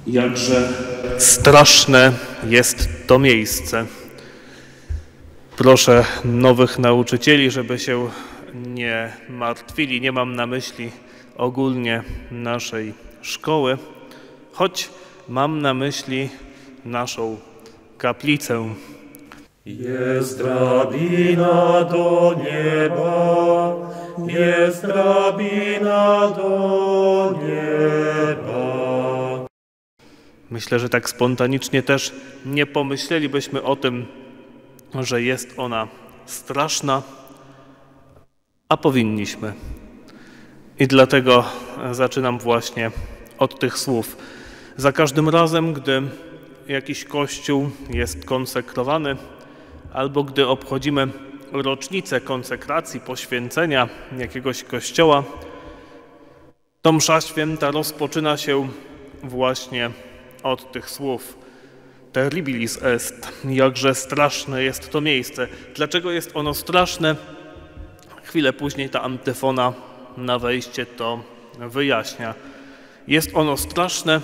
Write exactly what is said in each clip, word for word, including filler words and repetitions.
Jakże straszne jest to miejsce. Proszę nowych nauczycieli, żeby się nie martwili. Nie mam na myśli ogólnie naszej szkoły, choć mam na myśli naszą kaplicę. Jest drabina do nieba, jest drabina do nieba. Myślę, że tak spontanicznie też nie pomyślelibyśmy o tym, że jest ona straszna, a powinniśmy. I dlatego zaczynam właśnie od tych słów. Za każdym razem, gdy jakiś kościół jest konsekrowany, albo gdy obchodzimy rocznicę konsekracji, poświęcenia jakiegoś kościoła, to msza święta rozpoczyna się właśnie od tych słów. Terribilis est, jakże straszne jest to miejsce. Dlaczego jest ono straszne? Chwilę później ta antyfona na wejście to wyjaśnia. Jest ono straszne,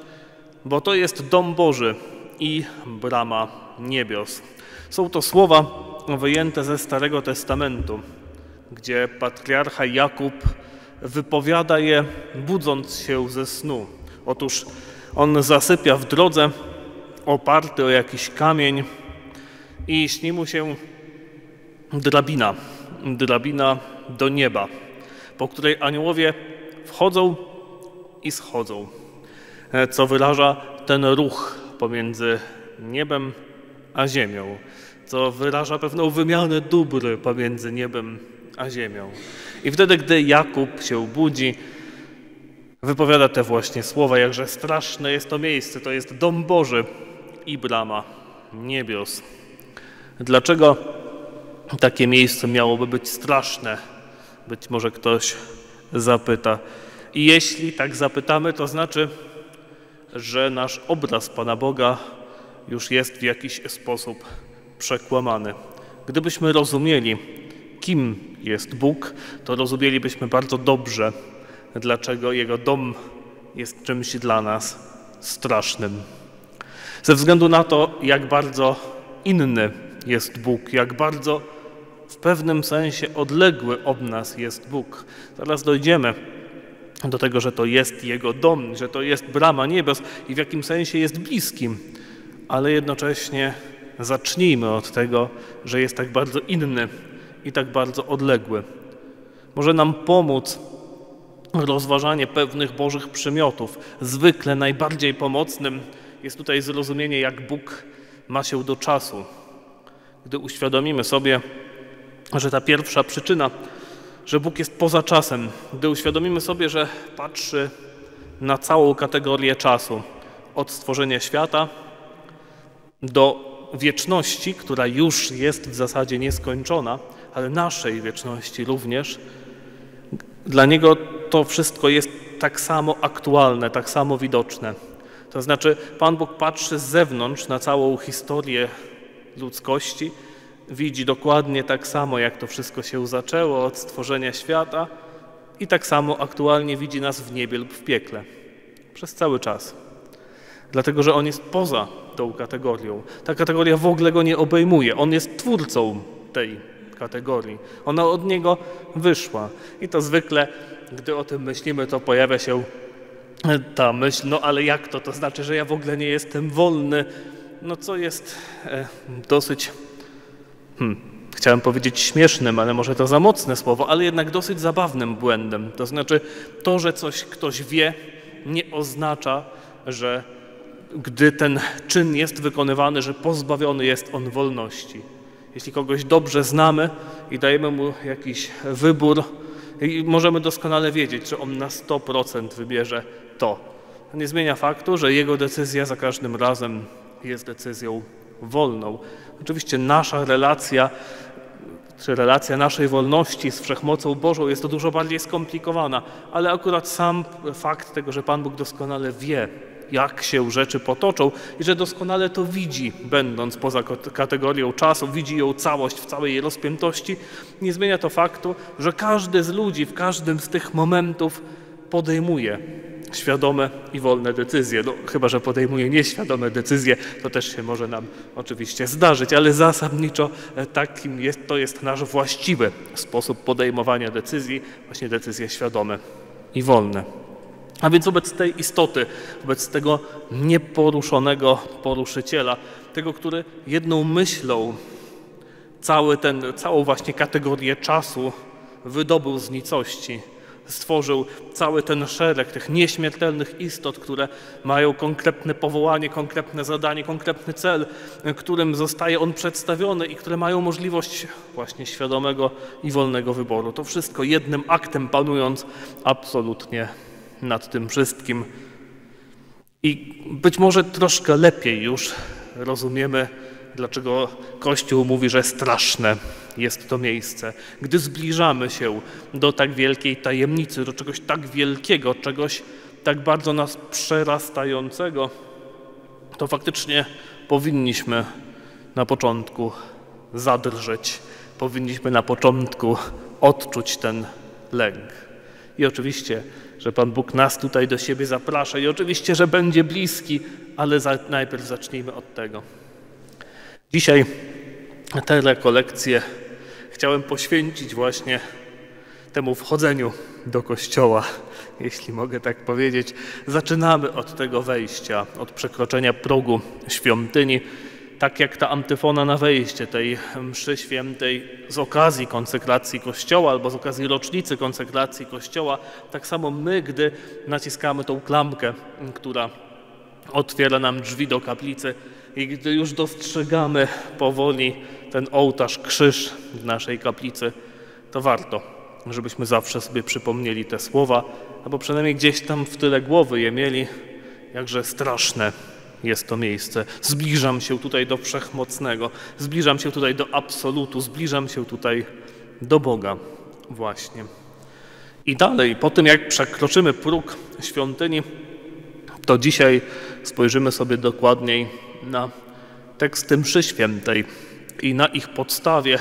bo to jest dom Boży i brama niebios. Są to słowa wyjęte ze Starego Testamentu, gdzie patriarcha Jakub wypowiada je, budząc się ze snu. Otóż on zasypia w drodze, oparty o jakiś kamień i śni mu się drabina, drabina do nieba, po której aniołowie wchodzą i schodzą, co wyraża ten ruch pomiędzy niebem a ziemią, co wyraża pewną wymianę dóbr pomiędzy niebem a ziemią. I wtedy, gdy Jakub się budzi, wypowiada te właśnie słowa, jakże straszne jest to miejsce, to jest dom Boży i brama niebios. Dlaczego takie miejsce miałoby być straszne? Być może ktoś zapyta. I jeśli tak zapytamy, to znaczy, że nasz obraz Pana Boga już jest w jakiś sposób przekłamany. Gdybyśmy rozumieli, kim jest Bóg, to rozumielibyśmy bardzo dobrze, dlaczego Jego dom jest czymś dla nas strasznym. Ze względu na to, jak bardzo inny jest Bóg, jak bardzo w pewnym sensie odległy od nas jest Bóg. Zaraz dojdziemy do tego, że to jest Jego dom, że to jest brama niebios i w jakim sensie jest bliskim, ale jednocześnie zacznijmy od tego, że jest tak bardzo inny i tak bardzo odległy. Może nam pomóc rozważanie pewnych Bożych przymiotów. Zwykle najbardziej pomocnym jest tutaj zrozumienie, jak Bóg ma się do czasu. Gdy uświadomimy sobie, że ta pierwsza przyczyna, że Bóg jest poza czasem, gdy uświadomimy sobie, że patrzy na całą kategorię czasu, od stworzenia świata do wieczności, która już jest w zasadzie nieskończona, ale naszej wieczności również, dla Niego to wszystko jest tak samo aktualne, tak samo widoczne. To znaczy, Pan Bóg patrzy z zewnątrz na całą historię ludzkości, widzi dokładnie tak samo, jak to wszystko się zaczęło od stworzenia świata i tak samo aktualnie widzi nas w niebie lub w piekle. Przez cały czas. Dlatego, że On jest poza tą kategorią. Ta kategoria w ogóle Go nie obejmuje. On jest twórcą tej kategorii. Ona od Niego wyszła. I to zwykle, gdy o tym myślimy, to pojawia się ta myśl, no ale jak to? To znaczy, że ja w ogóle nie jestem wolny. No co jest e, dosyć, hmm, chciałem powiedzieć śmiesznym, ale może to za mocne słowo, ale jednak dosyć zabawnym błędem. To znaczy to, że coś ktoś wie, nie oznacza, że gdy ten czyn jest wykonywany, że pozbawiony jest on wolności. Jeśli kogoś dobrze znamy i dajemy mu jakiś wybór, i możemy doskonale wiedzieć, że on na sto procent wybierze to. To nie zmienia faktu, że jego decyzja za każdym razem jest decyzją wolną. Oczywiście nasza relacja, czy relacja naszej wolności z Wszechmocą Bożą jest to dużo bardziej skomplikowana, ale akurat sam fakt tego, że Pan Bóg doskonale wie, jak się rzeczy potoczą i że doskonale to widzi, będąc poza kategorią czasu, widzi ją całość w całej jej rozpiętości, nie zmienia to faktu, że każdy z ludzi w każdym z tych momentów podejmuje świadome i wolne decyzje. No, chyba że podejmuje nieświadome decyzje, to też się może nam oczywiście zdarzyć, ale zasadniczo takim jest, to jest nasz właściwy sposób podejmowania decyzji, właśnie decyzje świadome i wolne. A więc wobec tej istoty, wobec tego nieporuszonego poruszyciela, tego, który jedną myślą cały ten, całą właśnie kategorię czasu wydobył z nicości, stworzył cały ten szereg tych nieśmiertelnych istot, które mają konkretne powołanie, konkretne zadanie, konkretny cel, którym zostaje on przedstawiony i które mają możliwość właśnie świadomego i wolnego wyboru. To wszystko jednym aktem panując absolutnie nad tym wszystkim. I być może troszkę lepiej już rozumiemy, dlaczego Kościół mówi, że straszne jest to miejsce. Gdy zbliżamy się do tak wielkiej tajemnicy, do czegoś tak wielkiego, czegoś tak bardzo nas przerastającego, to faktycznie powinniśmy na początku zadrżeć, powinniśmy na początku odczuć ten lęk. I oczywiście, że Pan Bóg nas tutaj do siebie zaprasza i oczywiście, że będzie bliski, ale za, najpierw zacznijmy od tego. Dzisiaj tę rekolekcję chciałem poświęcić właśnie temu wchodzeniu do Kościoła, jeśli mogę tak powiedzieć. Zaczynamy od tego wejścia, od przekroczenia progu świątyni, tak jak ta antyfona na wejście tej mszy świętej z okazji konsekracji Kościoła albo z okazji rocznicy konsekracji Kościoła, tak samo my, gdy naciskamy tą klamkę, która otwiera nam drzwi do kaplicy i gdy już dostrzegamy powoli ten ołtarz, krzyż w naszej kaplicy, to warto, żebyśmy zawsze sobie przypomnieli te słowa, albo przynajmniej gdzieś tam w tyle głowy je mieli, jakże straszne jest to miejsce. Zbliżam się tutaj do Wszechmocnego, zbliżam się tutaj do Absolutu, zbliżam się tutaj do Boga właśnie. I dalej, po tym jak przekroczymy próg świątyni, to dzisiaj spojrzymy sobie dokładniej na teksty mszy świętej i na ich podstawie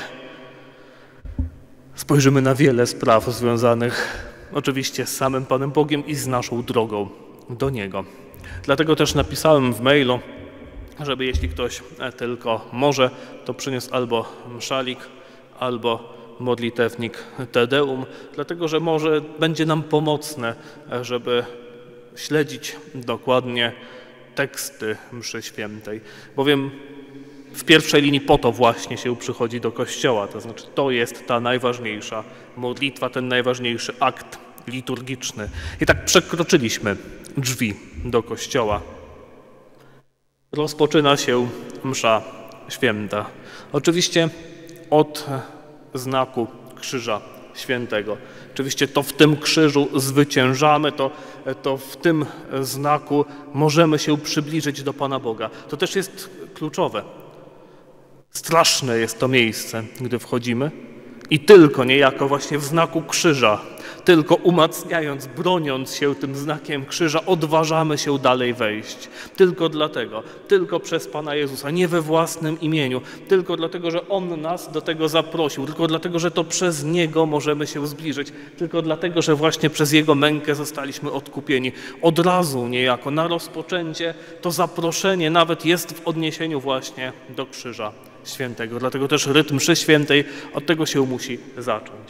spojrzymy na wiele spraw związanych oczywiście z samym Panem Bogiem i z naszą drogą do Niego. Dlatego też napisałem w mailu, żeby jeśli ktoś tylko może, to przyniósł albo mszalik, albo modlitewnik Te Deum, dlatego że może będzie nam pomocne, żeby śledzić dokładnie teksty mszy świętej, bowiem w pierwszej linii po to właśnie się przychodzi do Kościoła, to znaczy to jest ta najważniejsza modlitwa, ten najważniejszy akt liturgiczny. I tak przekroczyliśmy drzwi do Kościoła. Rozpoczyna się msza święta. Oczywiście od znaku Krzyża Świętego. Oczywiście to w tym krzyżu zwyciężamy, to, to w tym znaku możemy się przybliżyć do Pana Boga. To też jest kluczowe. Straszne jest to miejsce, gdy wchodzimy i tylko niejako właśnie w znaku krzyża, tylko umacniając, broniąc się tym znakiem krzyża, odważamy się dalej wejść. Tylko dlatego, tylko przez Pana Jezusa, nie we własnym imieniu, tylko dlatego, że On nas do tego zaprosił, tylko dlatego, że to przez Niego możemy się zbliżyć, tylko dlatego, że właśnie przez Jego mękę zostaliśmy odkupieni. Od razu niejako, na rozpoczęcie, to zaproszenie nawet jest w odniesieniu właśnie do Krzyża Świętego. Dlatego też rytm mszy świętej od tego się musi zacząć.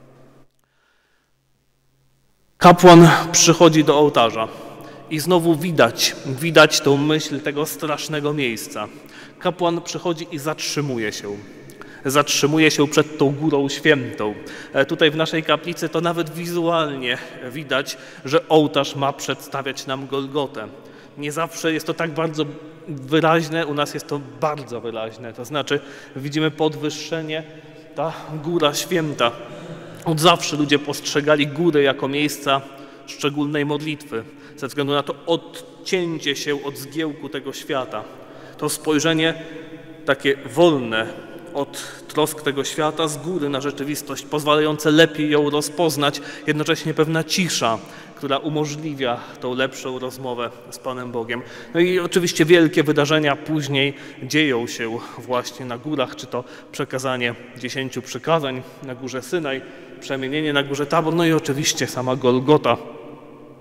Kapłan przychodzi do ołtarza i znowu widać, widać tą myśl tego strasznego miejsca. Kapłan przychodzi i zatrzymuje się. Zatrzymuje się przed tą górą świętą. Tutaj w naszej kaplicy to nawet wizualnie widać, że ołtarz ma przedstawiać nam Golgotę. Nie zawsze jest to tak bardzo wyraźne, u nas jest to bardzo wyraźne. To znaczy widzimy podwyższenie, ta góra święta. Od zawsze ludzie postrzegali górę jako miejsca szczególnej modlitwy, ze względu na to odcięcie się od zgiełku tego świata. To spojrzenie takie wolne od trosk tego świata z góry na rzeczywistość, pozwalające lepiej ją rozpoznać, jednocześnie pewna cisza, która umożliwia tą lepszą rozmowę z Panem Bogiem. No i oczywiście wielkie wydarzenia później dzieją się właśnie na górach, czy to przekazanie dziesięciu przykazań na górze Synaj, przemienienie na górze Tabor, no i oczywiście sama Golgota,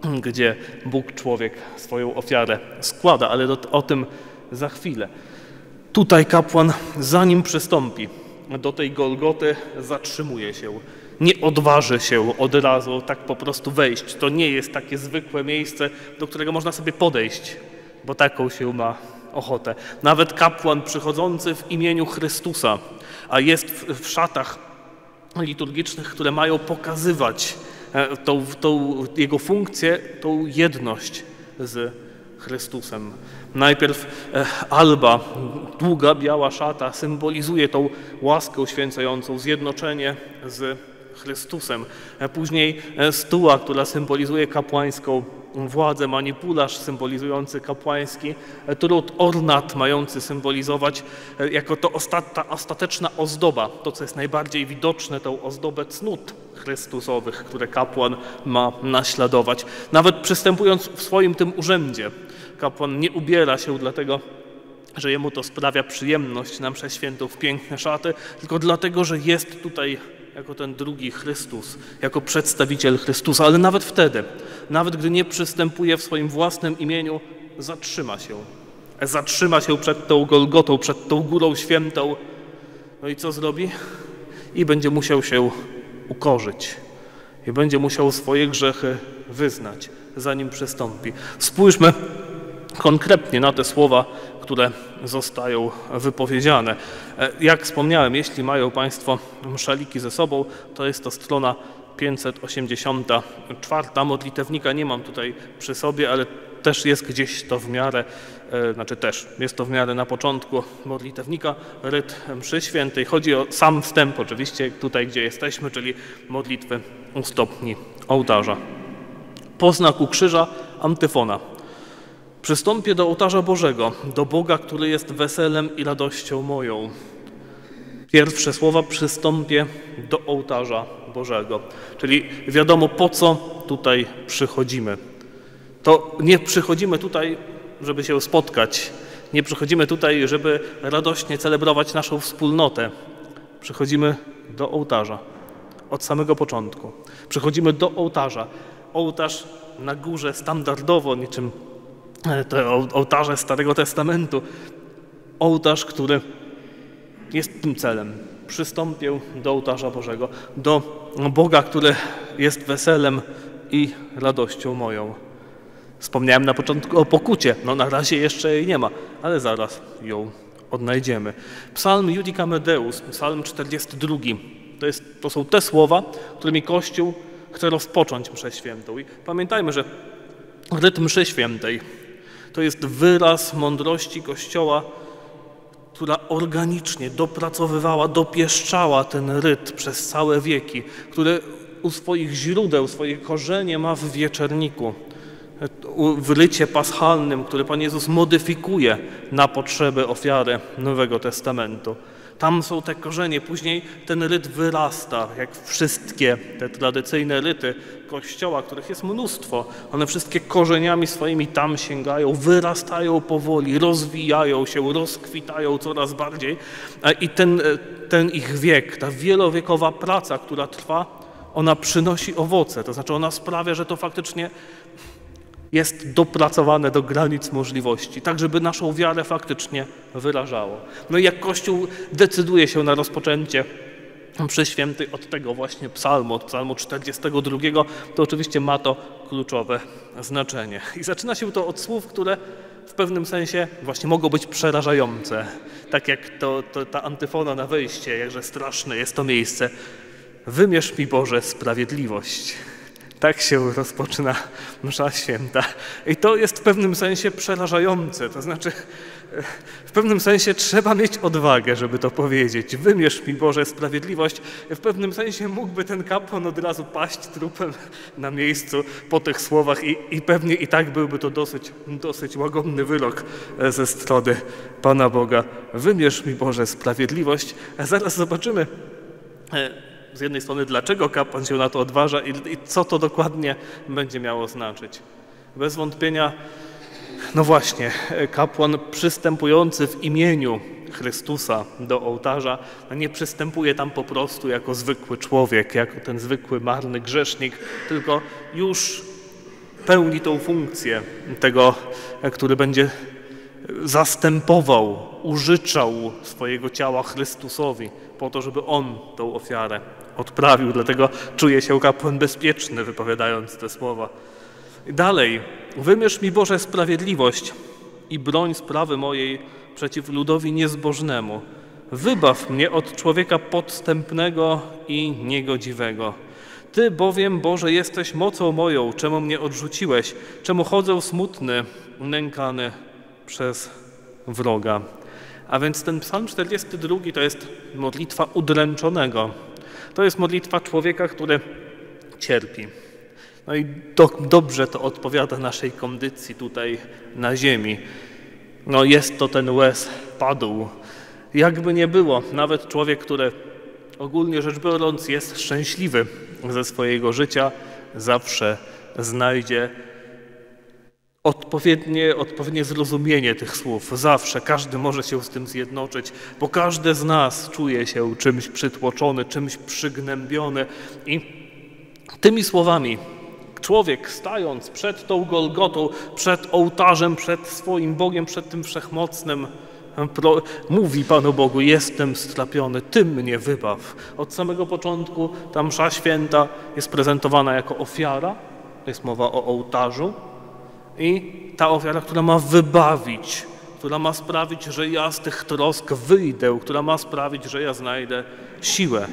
gdzie Bóg człowiek swoją ofiarę składa, ale do, o tym za chwilę. Tutaj kapłan, zanim przystąpi do tej Golgoty, zatrzymuje się. Nie odważy się od razu tak po prostu wejść. To nie jest takie zwykłe miejsce, do którego można sobie podejść, bo taką się ma ochotę. Nawet kapłan przychodzący w imieniu Chrystusa, a jest w, w szatach liturgicznych, które mają pokazywać tą, tą jego funkcję, tą jedność z Chrystusem. Najpierw alba, długa biała szata, symbolizuje tą łaskę uświęcającą, zjednoczenie z Chrystusem. Później stuła, która symbolizuje kapłańską władzę, manipularz symbolizujący kapłański trud, ornat mający symbolizować jako to ta ostateczna ozdoba, to co jest najbardziej widoczne, tą ozdobę cnót chrystusowych, które kapłan ma naśladować. Nawet przystępując w swoim tym urzędzie, kapłan nie ubiera się dlatego, że jemu to sprawia przyjemność na mszę świętą w piękne szaty, tylko dlatego, że jest tutaj jako ten drugi Chrystus, jako przedstawiciel Chrystusa, ale nawet wtedy, nawet gdy nie przystępuje w swoim własnym imieniu, zatrzyma się. Zatrzyma się przed tą Golgotą, przed tą Górą Świętą. No i co zrobi? I będzie musiał się ukorzyć. I będzie musiał swoje grzechy wyznać, zanim przystąpi. Spójrzmy konkretnie na te słowa, które zostają wypowiedziane. Jak wspomniałem, jeśli mają Państwo mszaliki ze sobą, to jest to strona pięćset osiemdziesiąta czwarta. Modlitewnika nie mam tutaj przy sobie, ale też jest gdzieś to w miarę, znaczy też jest to w miarę na początku modlitewnika, ryt mszy świętej. Chodzi o sam wstęp oczywiście, tutaj gdzie jesteśmy, czyli modlitwy u stopni ołtarza. Po znaku krzyża antyfona. Przystąpię do ołtarza Bożego, do Boga, który jest weselem i radością moją. Pierwsze słowa: przystąpię do ołtarza Bożego. Czyli wiadomo, po co tutaj przychodzimy. To nie przychodzimy tutaj, żeby się spotkać. Nie przychodzimy tutaj, żeby radośnie celebrować naszą wspólnotę. Przychodzimy do ołtarza od samego początku. Przychodzimy do ołtarza. Ołtarz na górze standardowo, niczym te ołtarze Starego Testamentu. Ołtarz, który jest tym celem. Przystąpię do ołtarza Bożego, do Boga, który jest weselem i radością moją. Wspomniałem na początku o pokucie. No na razie jeszcze jej nie ma, ale zaraz ją odnajdziemy. Psalm Judicam Deus, psalm czterdziesty drugi. To, jest, to są te słowa, którymi Kościół chce rozpocząć mszę świętą. I pamiętajmy, że rytm mszy świętej to jest wyraz mądrości Kościoła, która organicznie dopracowywała, dopieszczała ten rytm przez całe wieki, który u swoich źródeł, swoje korzenie ma w wieczerniku, w rycie paschalnym, który Pan Jezus modyfikuje na potrzeby ofiary Nowego Testamentu. Tam są te korzenie. Później ten ryt wyrasta, jak wszystkie te tradycyjne ryty Kościoła, których jest mnóstwo. One wszystkie korzeniami swoimi tam sięgają, wyrastają powoli, rozwijają się, rozkwitają coraz bardziej. I ten, ten ich wiek, ta wielowiekowa praca, która trwa, ona przynosi owoce. To znaczy ona sprawia, że to faktycznie jest dopracowane do granic możliwości, tak żeby naszą wiarę faktycznie wyrażało. No i jak Kościół decyduje się na rozpoczęcie mszy świętej od tego właśnie psalmu, od psalmu czterdziestego drugiego, to oczywiście ma to kluczowe znaczenie. I zaczyna się to od słów, które w pewnym sensie właśnie mogą być przerażające. Tak jak to, to, ta antyfona na wejście, jakże straszne jest to miejsce. Wymierz mi, Boże, sprawiedliwość. Tak się rozpoczyna msza święta. I to jest w pewnym sensie przerażające. To znaczy, w pewnym sensie trzeba mieć odwagę, żeby to powiedzieć. Wymierz mi, Boże, sprawiedliwość. W pewnym sensie mógłby ten kapłan od razu paść trupem na miejscu po tych słowach i, i pewnie i tak byłby to dosyć, dosyć łagodny wyrok ze strony Pana Boga. Wymierz mi, Boże, sprawiedliwość. A zaraz zobaczymy z jednej strony, dlaczego kapłan się na to odważa i, i co to dokładnie będzie miało znaczyć. Bez wątpienia, no właśnie, kapłan przystępujący w imieniu Chrystusa do ołtarza nie przystępuje tam po prostu jako zwykły człowiek, jako ten zwykły marny grzesznik, tylko już pełni tą funkcję tego, który będzie zastępował, użyczał swojego ciała Chrystusowi po to, żeby On tą ofiarę odprawił. Dlatego czuje się kapłan bezpieczny, wypowiadając te słowa. I dalej, wymierz mi, Boże, sprawiedliwość i broń sprawy mojej przeciw ludowi niezbożnemu. Wybaw mnie od człowieka podstępnego i niegodziwego. Ty bowiem, Boże, jesteś mocą moją, czemu mnie odrzuciłeś, czemu chodzę smutny, nękany przez wroga. A więc ten psalm czterdziesty drugi to jest modlitwa udręczonego. To jest modlitwa człowieka, który cierpi. No i do, dobrze to odpowiada naszej kondycji tutaj na ziemi. No jest to ten łez padł. Jakby nie było, nawet człowiek, który ogólnie rzecz biorąc jest szczęśliwy ze swojego życia, zawsze znajdzie odpowiednie, odpowiednie zrozumienie tych słów. Zawsze każdy może się z tym zjednoczyć, bo każdy z nas czuje się czymś przytłoczony, czymś przygnębiony i tymi słowami człowiek stając przed tą Golgotą, przed ołtarzem, przed swoim Bogiem, przed tym Wszechmocnym, mówi Panu Bogu, jestem strapiony, Ty mnie wybaw. Od samego początku ta msza święta jest prezentowana jako ofiara, to jest mowa o ołtarzu i ta ofiara, która ma wybawić, która ma sprawić, że ja z tych trosk wyjdę, która ma sprawić, że ja znajdę siłę.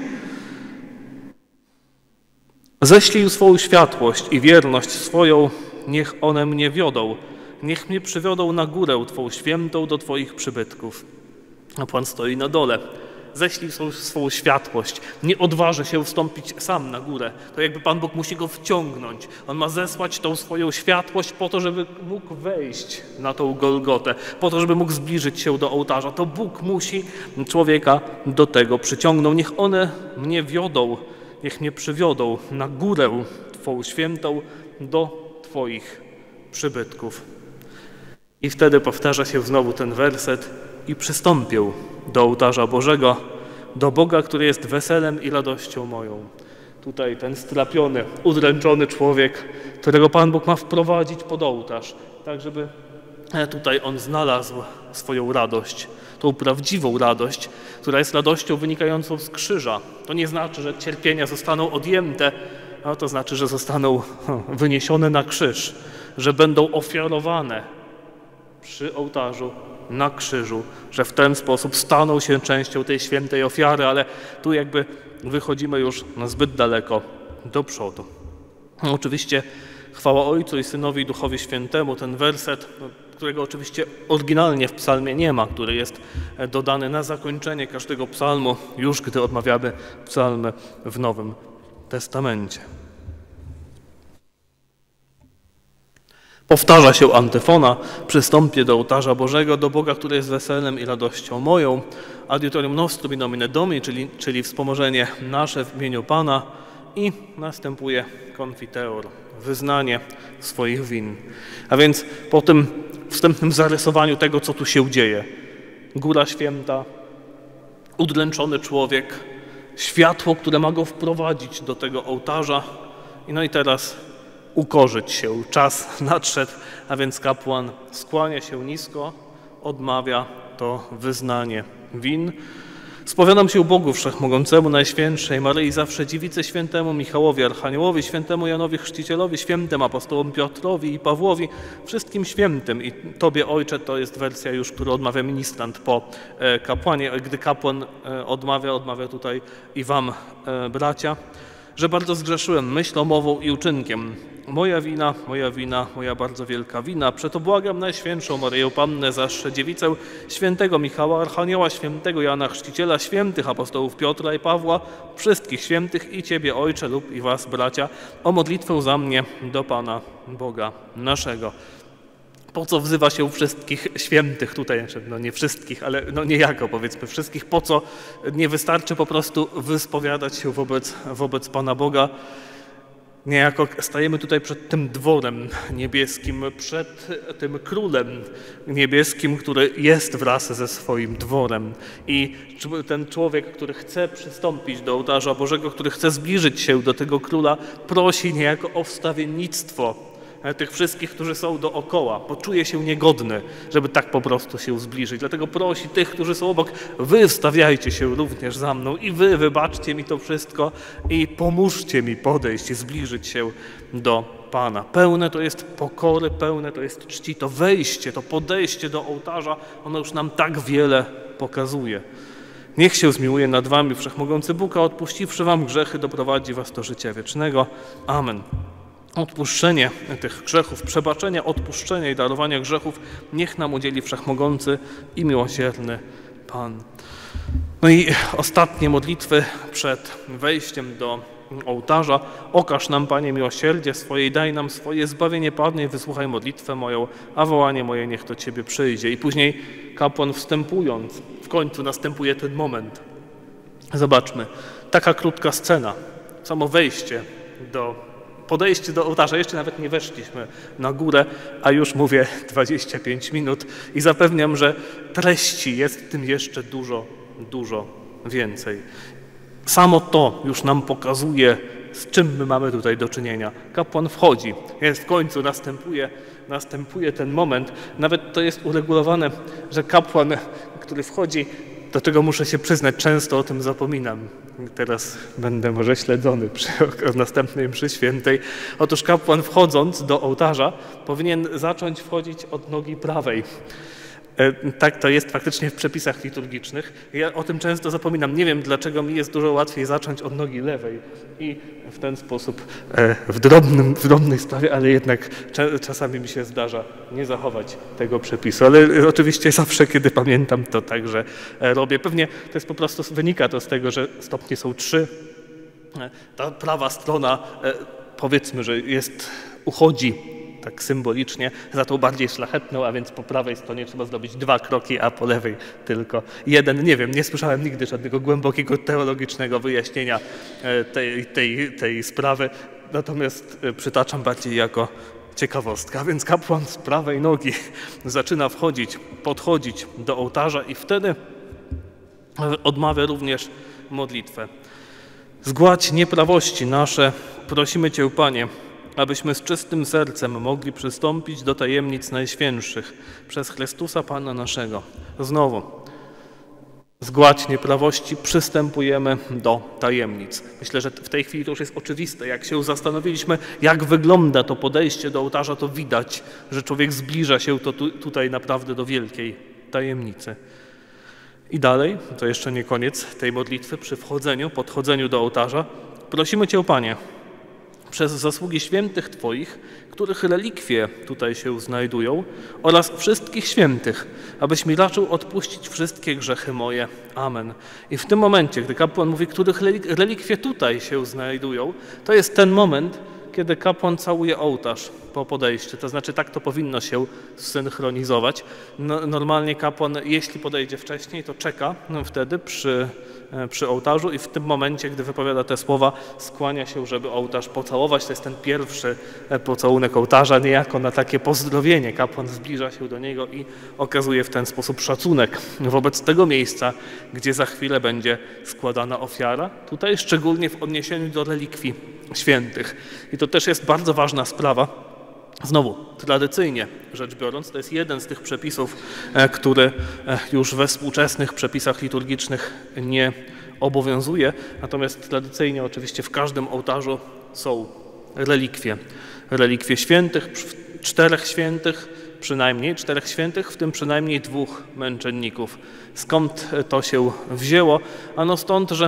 Ześlij swą światłość i wierność swoją, niech one mnie wiodą. Niech mnie przywiodą na górę Twą świętą do Twoich przybytków. A Pan stoi na dole. Ześlij swą, swą światłość. Nie odważy się wstąpić sam na górę. To jakby Pan Bóg musi go wciągnąć. On ma zesłać tą swoją światłość po to, żeby mógł wejść na tą Golgotę, po to, żeby mógł zbliżyć się do ołtarza. To Bóg musi człowieka do tego przyciągnąć. Niech one mnie wiodą, niech mnie przywiodą na górę Twą świętą do Twoich przybytków. I wtedy powtarza się znowu ten werset i przystąpię do ołtarza Bożego, do Boga, który jest weselem i radością moją. Tutaj ten strapiony, udręczony człowiek, którego Pan Bóg ma wprowadzić pod ołtarz, tak żeby tutaj on znalazł swoją radość, tą prawdziwą radość, która jest radością wynikającą z krzyża. To nie znaczy, że cierpienia zostaną odjęte, ale to znaczy, że zostaną wyniesione na krzyż, że będą ofiarowane przy ołtarzu, na krzyżu, że w ten sposób staną się częścią tej świętej ofiary, ale tu jakby wychodzimy już zbyt daleko do przodu. No, oczywiście chwała Ojcu i Synowi i Duchowi Świętemu, ten werset, którego oczywiście oryginalnie w psalmie nie ma, który jest dodany na zakończenie każdego psalmu, już gdy odmawiamy psalmy w Nowym Testamencie. Powtarza się antyfona, przystąpię do ołtarza Bożego, do Boga, który jest weselem i radością moją. Adiutorium nostrum in nomine Domini, czyli, czyli wspomożenie nasze w imieniu Pana i następuje confiteor, wyznanie swoich win. A więc po tym wstępnym zarysowaniu tego, co tu się dzieje, Góra Święta, udręczony człowiek, światło, które ma go wprowadzić do tego ołtarza i no i teraz ukorzyć się. Czas nadszedł, a więc kapłan skłania się nisko, odmawia to wyznanie win. Spowiadam się Bogu Wszechmogącemu, Najświętszej Maryi, zawsze Dziewicy Świętemu Michałowi, Archaniołowi, Świętemu Janowi Chrzcicielowi, Świętym Apostołom Piotrowi i Pawłowi, wszystkim świętym. I Tobie, Ojcze, to jest wersja już, którą odmawia ministrant po kapłanie. Gdy kapłan odmawia, odmawia tutaj i wam, bracia, że bardzo zgrzeszyłem myślą, mową i uczynkiem. Moja wina, moja wina, moja bardzo wielka wina. Przeto błagam Najświętszą Maryję Pannę, zawsze Dziewicę, świętego Michała Archanioła, świętego Jana Chrzciciela, świętych apostołów Piotra i Pawła, wszystkich świętych i Ciebie, Ojcze, lub i was, bracia, o modlitwę za mnie do Pana Boga naszego. Po co wzywa się wszystkich świętych tutaj, no nie wszystkich, ale no niejako powiedzmy wszystkich, po co nie wystarczy po prostu wyspowiadać się wobec, wobec Pana Boga. Niejako stajemy tutaj przed tym dworem niebieskim, przed tym królem niebieskim, który jest wraz ze swoim dworem. I ten człowiek, który chce przystąpić do ołtarza Bożego, który chce zbliżyć się do tego króla, prosi niejako o wstawiennictwo tych wszystkich, którzy są dookoła. Poczuje się niegodny, żeby tak po prostu się zbliżyć. Dlatego prosi tych, którzy są obok, wy wstawiajcie się również za mną i wy wybaczcie mi to wszystko i pomóżcie mi podejść i zbliżyć się do Pana. Pełne to jest pokory, pełne to jest czci. To wejście, to podejście do ołtarza, ono już nam tak wiele pokazuje. Niech się zmiłuje nad wami Wszechmogący Bóg, a odpuściwszy wam grzechy, doprowadzi was do życia wiecznego. Amen. Odpuszczenie tych grzechów, przebaczenia, odpuszczenia i darowania grzechów niech nam udzieli Wszechmogący i miłosierny Pan. No i ostatnie modlitwy przed wejściem do ołtarza. Okaż nam, Panie, miłosierdzie swoje i daj nam swoje zbawienie, Panie, wysłuchaj modlitwę moją, a wołanie moje niech do Ciebie przyjdzie. I później kapłan wstępując, w końcu następuje ten moment. Zobaczmy, taka krótka scena, samo wejście do podejście do ołtarza. Jeszcze nawet nie weszliśmy na górę, a już mówię dwadzieścia pięć minut i zapewniam, że treści jest w tym jeszcze dużo, dużo więcej. Samo to już nam pokazuje, z czym my mamy tutaj do czynienia. Kapłan wchodzi, jest w końcu, następuje, następuje ten moment. Nawet to jest uregulowane, że kapłan, który wchodzi, do czego muszę się przyznać, często o tym zapominam. Teraz będę może śledzony przy następnej mszy świętej. Otóż kapłan wchodząc do ołtarza powinien zacząć wchodzić od nogi prawej. Tak to jest faktycznie w przepisach liturgicznych. Ja o tym często zapominam. Nie wiem, dlaczego mi jest dużo łatwiej zacząć od nogi lewej i w ten sposób w, drobnym, w drobnej sprawie, ale jednak czasami mi się zdarza nie zachować tego przepisu. Ale oczywiście zawsze, kiedy pamiętam, to także robię. Pewnie to jest po prostu, wynika to z tego, że stopnie są trzy. Ta prawa strona, powiedzmy, że jest, uchodzi tak symbolicznie, za tą bardziej szlachetną, a więc po prawej stronie trzeba zrobić dwa kroki, a po lewej tylko jeden. Nie wiem, nie słyszałem nigdy żadnego głębokiego teologicznego wyjaśnienia tej, tej, tej sprawy, natomiast przytaczam bardziej jako ciekawostka. A więc kapłan z prawej nogi zaczyna wchodzić, podchodzić do ołtarza i wtedy odmawia również modlitwę. Zgładź nieprawości nasze, prosimy Cię, Panie, abyśmy z czystym sercem mogli przystąpić do tajemnic najświętszych przez Chrystusa Pana naszego. Znowu, zgładź nieprawości, przystępujemy do tajemnic. Myślę, że w tej chwili to już jest oczywiste. Jak się zastanowiliśmy, jak wygląda to podejście do ołtarza, to widać, że człowiek zbliża się to tu, tutaj naprawdę do wielkiej tajemnicy. I dalej, to jeszcze nie koniec tej modlitwy, przy wchodzeniu, podchodzeniu do ołtarza, prosimy Cię, Panie, przez zasługi świętych Twoich, których relikwie tutaj się znajdują, oraz wszystkich świętych, abyś mi raczył odpuścić wszystkie grzechy moje. Amen. I w tym momencie, gdy kapłan mówi, których relikwie tutaj się znajdują, to jest ten moment, kiedy kapłan całuje ołtarz po podejściu. To znaczy tak to powinno się zsynchronizować. No, normalnie kapłan, jeśli podejdzie wcześniej, to czeka no, wtedy przy, przy ołtarzu i w tym momencie, gdy wypowiada te słowa, skłania się, żeby ołtarz pocałować. To jest ten pierwszy pocałunek ołtarza, niejako na takie pozdrowienie. Kapłan zbliża się do niego i okazuje w ten sposób szacunek wobec tego miejsca, gdzie za chwilę będzie składana ofiara. Tutaj szczególnie w odniesieniu do relikwii świętych. I to też jest bardzo ważna sprawa. Znowu, tradycyjnie rzecz biorąc, to jest jeden z tych przepisów, który już we współczesnych przepisach liturgicznych nie obowiązuje, natomiast tradycyjnie oczywiście w każdym ołtarzu są relikwie. Relikwie świętych, czterech świętych, przynajmniej czterech świętych, w tym przynajmniej dwóch męczenników. Skąd to się wzięło? Ano stąd, że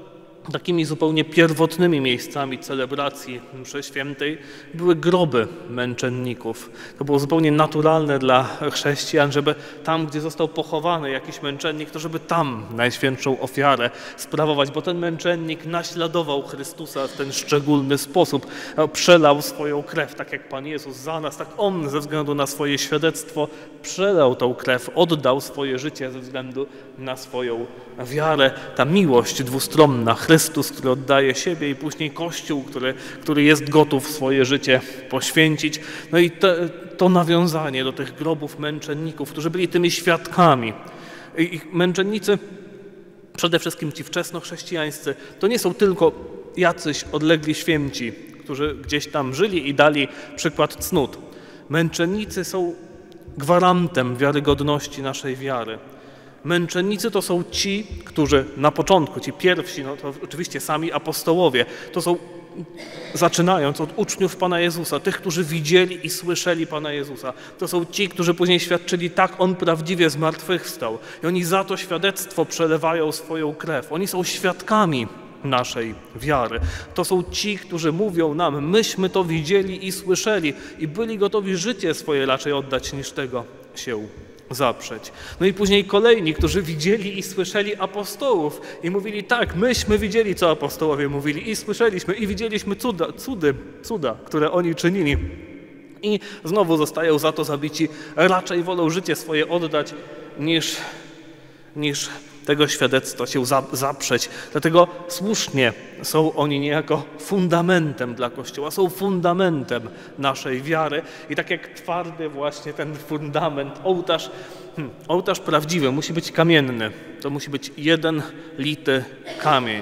takimi zupełnie pierwotnymi miejscami celebracji mszy świętej były groby męczenników. To było zupełnie naturalne dla chrześcijan, żeby tam, gdzie został pochowany jakiś męczennik, to żeby tam najświętszą ofiarę sprawować, bo ten męczennik naśladował Chrystusa w ten szczególny sposób. Przelał swoją krew, tak jak Pan Jezus za nas, tak On ze względu na swoje świadectwo przelał tą krew, oddał swoje życie ze względu na swoją wiarę. Ta miłość dwustronna, Chrystus, który oddaje siebie i później Kościół, który, który jest gotów swoje życie poświęcić. No i te, to nawiązanie do tych grobów męczenników, którzy byli tymi świadkami. I, i męczennicy, przede wszystkim ci wczesnochrześcijańscy, to nie są tylko jacyś odlegli święci, którzy gdzieś tam żyli i dali przykład cnót. Męczennicy są gwarantem wiarygodności naszej wiary. Męczennicy to są ci, którzy na początku, ci pierwsi, no to oczywiście sami apostołowie, to są, zaczynając od uczniów Pana Jezusa, tych, którzy widzieli i słyszeli Pana Jezusa. To są ci, którzy później świadczyli, tak, On prawdziwie zmartwychwstał. I oni za to świadectwo przelewają swoją krew. Oni są świadkami naszej wiary. To są ci, którzy mówią nam, myśmy to widzieli i słyszeli i byli gotowi życie swoje raczej oddać, niż tego się zaprzeć. No i później kolejni, którzy widzieli i słyszeli apostołów i mówili, tak, myśmy widzieli, co apostołowie mówili i słyszeliśmy i widzieliśmy cuda, cudy, cuda, które oni czynili. I znowu zostają za to zabici, raczej wolą życie swoje oddać, niż, niż tego świadectwa się zaprzeć. Dlatego słusznie są oni niejako fundamentem dla Kościoła, są fundamentem naszej wiary. I tak jak twardy właśnie ten fundament, ołtarz, hmm, ołtarz prawdziwy musi być kamienny. To musi być jeden lity kamień.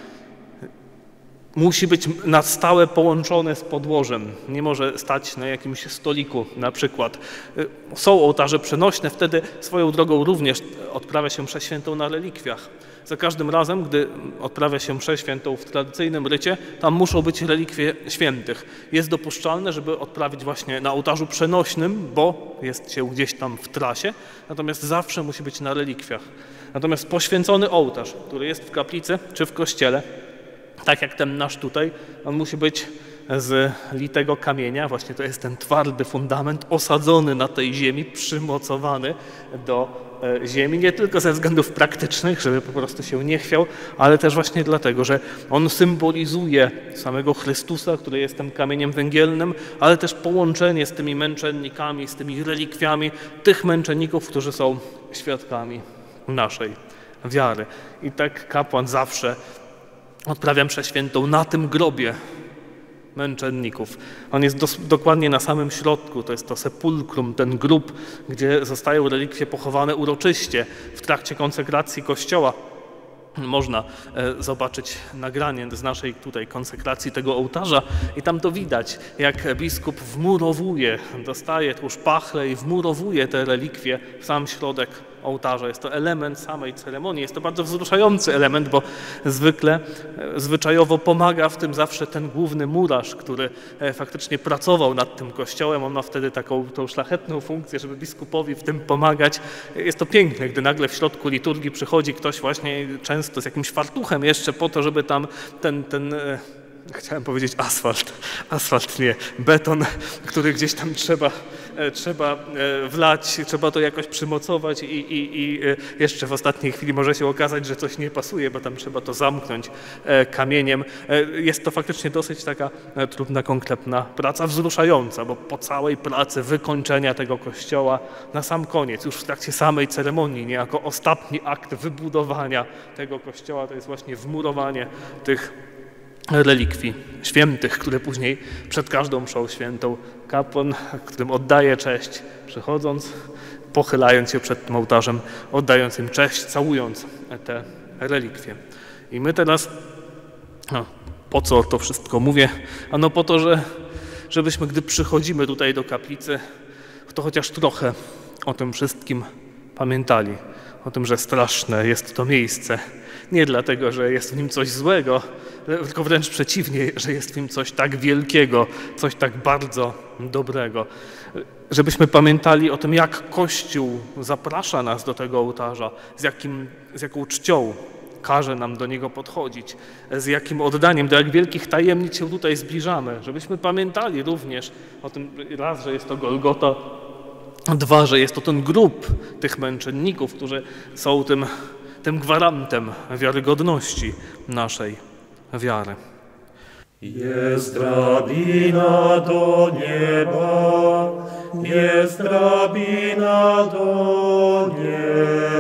Musi być na stałe połączone z podłożem. Nie może stać na jakimś stoliku na przykład. Są ołtarze przenośne, wtedy swoją drogą również odprawia się mszę świętą na relikwiach. Za każdym razem, gdy odprawia się mszę świętą w tradycyjnym rycie, tam muszą być relikwie świętych. Jest dopuszczalne, żeby odprawić właśnie na ołtarzu przenośnym, bo jest się gdzieś tam w trasie, natomiast zawsze musi być na relikwiach. Natomiast poświęcony ołtarz, który jest w kaplicy czy w kościele, tak jak ten nasz tutaj, on musi być z litego kamienia, właśnie to jest ten twardy fundament osadzony na tej ziemi, przymocowany do ziemi, nie tylko ze względów praktycznych, żeby po prostu się nie chwiał, ale też właśnie dlatego, że on symbolizuje samego Chrystusa, który jest tym kamieniem węgielnym, ale też połączenie z tymi męczennikami, z tymi relikwiami tych męczenników, którzy są świadkami naszej wiary. I tak kapłan zawsze odprawia mszę świętą na tym grobie męczenników. On jest dos- dokładnie na samym środku, to jest to sepulkrum, ten grób, gdzie zostają relikwie pochowane uroczyście w trakcie konsekracji Kościoła. Można e, zobaczyć nagranie z naszej tutaj konsekracji tego ołtarza i tam to widać, jak biskup wmurowuje, dostaje tu szpachlę i wmurowuje te relikwie w sam środek ołtarza. Jest to element samej ceremonii. Jest to bardzo wzruszający element, bo zwykle, e, zwyczajowo pomaga w tym zawsze ten główny murarz, który e, faktycznie pracował nad tym kościołem. On ma wtedy taką tą szlachetną funkcję, żeby biskupowi w tym pomagać. Jest to piękne, gdy nagle w środku liturgii przychodzi ktoś właśnie często z jakimś fartuchem jeszcze po to, żeby tam ten, ten e, chciałem powiedzieć asfalt, asfalt nie, beton, który gdzieś tam trzeba, e, trzeba e, wlać, trzeba to jakoś przymocować i, i, i jeszcze w ostatniej chwili może się okazać, że coś nie pasuje, bo tam trzeba to zamknąć e, kamieniem. E, jest to faktycznie dosyć taka e, trudna, konkretna praca, wzruszająca, bo po całej pracy wykończenia tego kościoła na sam koniec, już w trakcie samej ceremonii, niejako ostatni akt wybudowania tego kościoła, to jest właśnie wmurowanie tych relikwii świętych, które później przed każdą mszą świętą kapłan, którym oddaje cześć, przychodząc, pochylając się przed tym ołtarzem, oddając im cześć, całując te relikwie. I my teraz, no, po co to wszystko mówię? Ano po to, że, żebyśmy, gdy przychodzimy tutaj do kaplicy, to chociaż trochę o tym wszystkim pamiętali. O tym, że straszne jest to miejsce. Nie dlatego, że jest w nim coś złego, tylko wręcz przeciwnie, że jest w nim coś tak wielkiego, coś tak bardzo dobrego. Żebyśmy pamiętali o tym, jak Kościół zaprasza nas do tego ołtarza, z, jakim, z jaką czcią każe nam do niego podchodzić, z jakim oddaniem, do jak wielkich tajemnic się tutaj zbliżamy. Żebyśmy pamiętali również o tym, raz, że jest to Golgota, dwa, że jest to ten grób tych męczenników, którzy są tym, tym gwarantem wiarygodności naszej wiary. Jest drabina do nieba, jest drabina do nieba.